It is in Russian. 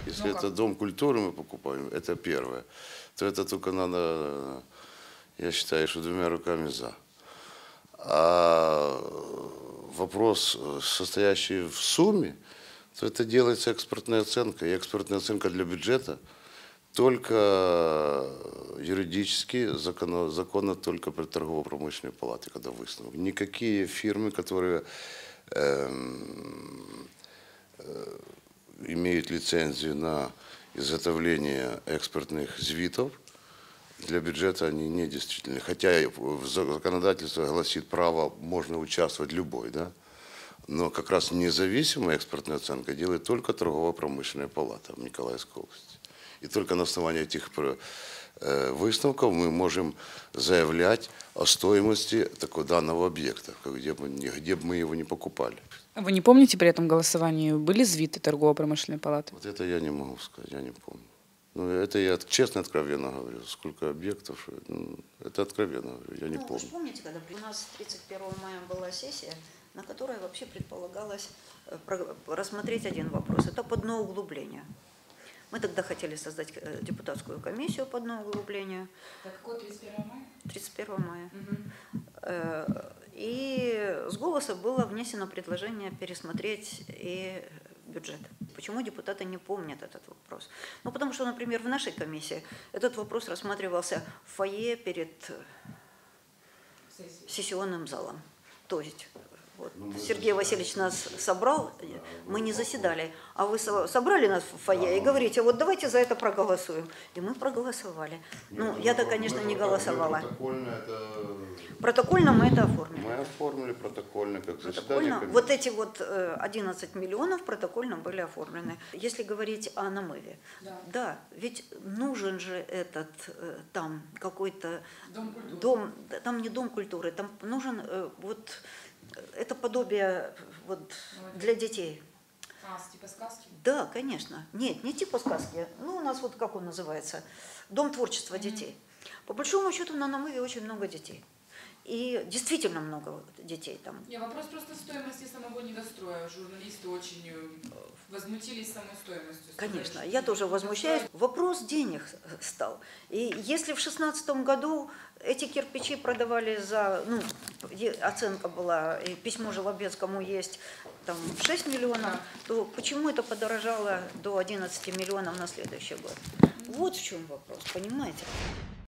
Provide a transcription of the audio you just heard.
Если это Дом культуры мы покупаем, это первое, то это только надо, я считаю, что двумя руками за. А вопрос, состоящий в сумме, то это делается экспертная оценка. И экспертная оценка для бюджета только юридически, законно только при торгово-промышленной палате, когда высновок. Никакие фирмы, которые имеют лицензию на изготовление экспертных звитов, для бюджета они не действительны. Хотя законодательство гласит, право можно участвовать любой, да? Но как раз независимая экспертная оценка делает только торгово-промышленная палата в Николаевской области. И только на основании этих выставков мы можем заявлять о стоимости такого данного объекта, где бы мы его не покупали. Вы не помните при этом голосовании, были звиты торгово-промышленной палаты? Вот это я не могу сказать, я не помню. Ну, это я честно, откровенно говорю. Сколько объектов, это откровенно говорю, я не помню. Вы же помните, когда у нас 31 мая была сессия, на которой вообще предполагалось рассмотреть один вопрос. Это подное углубление. Мы тогда хотели создать депутатскую комиссию подное углубление. Это какое, 31 мая? 31 мая. Угу. И с голоса было внесено предложение пересмотреть и бюджет. Почему депутаты не помнят этот вопрос? Ну, потому что, например, в нашей комиссии этот вопрос рассматривался в фойе перед сессионным залом. То есть вот, Сергей Васильевич нас собрал, мы не заседали, а вы собрали нас в фойе и говорите, вот давайте за это проголосуем. И мы проголосовали. Ну, я-то, конечно, не голосовала. Протокольно мы это оформили. Мы оформили протокольно, как заседание комиссии. Вот эти вот 11 миллионов протокольно были оформлены. Если говорить о намыве, да, ведь нужен же этот там какой-то дом, там не дом культуры, там нужен вот это подобие вот для детей. Типа сказки? Да, конечно. Нет, не типа сказки. Ну, у нас вот как он называется? Дом творчества детей. По большому счету на намыве очень много детей. И действительно много детей там. Вопрос просто стоимости самого недостроя. Журналисты очень возмутились самой стоимостью. Конечно, я тоже возмущаюсь. Вопрос денег стал. И если в 2016 году эти кирпичи продавали за, ну, оценка была, и письмо Желобецкому есть, там 6 миллионов, то почему это подорожало до 11 миллионов на следующий год? Вот в чем вопрос, понимаете?